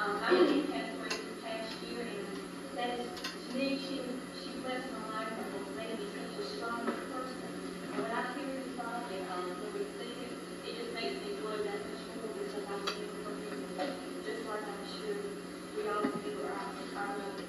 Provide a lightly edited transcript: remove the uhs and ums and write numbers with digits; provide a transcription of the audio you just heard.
I believe Pastor Grace this past year, and that is, to me, she blessed my life and has made me such a stronger person. And when I hear this song and when we sing it, it just makes me glow that much more because I believe for him, just like I'm sure we all do our mothers.